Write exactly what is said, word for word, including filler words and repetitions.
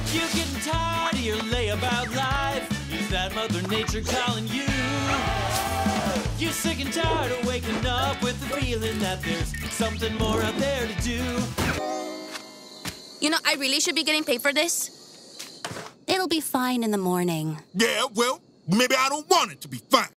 You're getting tired of your layabout life. Is that Mother Nature calling you? You're sick and tired of waking up with the feeling that there's something more out there to do. You know, I really should be getting paid for this. It'll be fine in the morning. Yeah, well, maybe I don't want it to be fine.